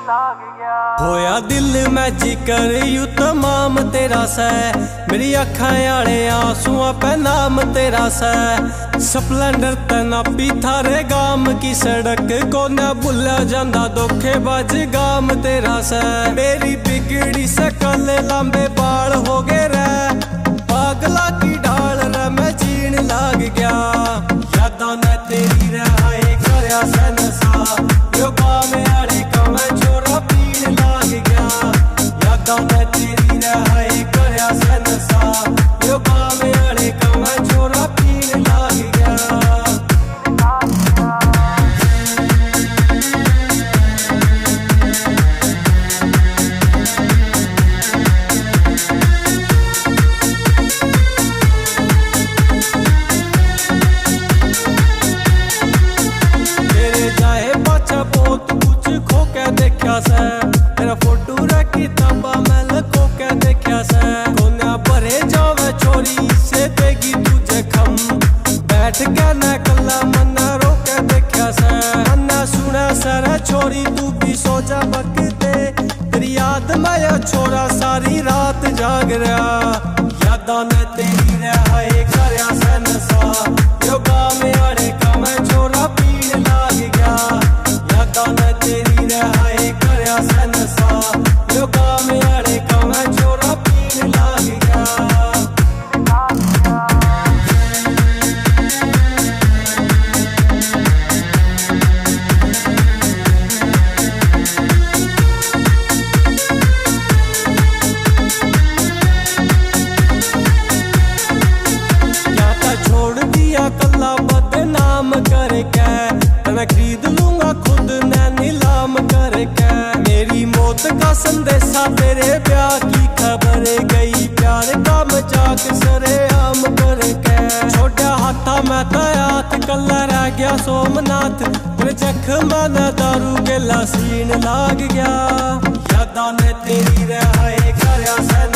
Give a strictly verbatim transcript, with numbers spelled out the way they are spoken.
होया दिल में जिकर यू तमाम तेरा सै, मेरी अखां आले आंसुआं पे नाम तेरा सै। स्पलेंडर तनापी थारे गाम की सड़क को न भुला जांदा, धोखेबाज गाम तेरा सै। मेरी बिगड़ी शकल लंबे बाल हो गए रे, पागला की ढाल रे मैं जीण लाग गया। यादां ने तेरी रहाए करया सै नशा, यो गाम आले का मैं छोरा पीण लाग गया। यादां ने तेरी रहाए करया सै नशा, यो गाम आले का मैं छोरा पीण लाग गया। देखा से तेरा फोटो रे किताबा मैं लको के देखा से, कोना भरे जावे छोरी से देगी तुझे खम। बैठ के न कला मना रो के देखा से, अन्ना सुना सारा छोरी तू भी सो जा बकते। तेरी याद में या छोरा सारी रात जाग रहा। यादां ने तेरी रहाए करया से नशा, यो गाम आले का मैं छोरा पीण लाग गया। यादां ने तेरी रहाए करया से नशा, यो गाम आले का मैं छोरा पीण लाग गया। क्या था छोड़ दिया कल्ला बदनाम करके, मैं खरीद लूंगा खुद ने नीलाम करके। मेरी मौत का संदेशा तेरे ब्याह की खबर गई, प्यार का मजाक सरेआम करके। छोटा हाथा मैं तयात कल्ला रह गया सोमनाथ, तेरे जख्म न दारू के लासीन लाग गया। यादां ने तेरी रहाए करया से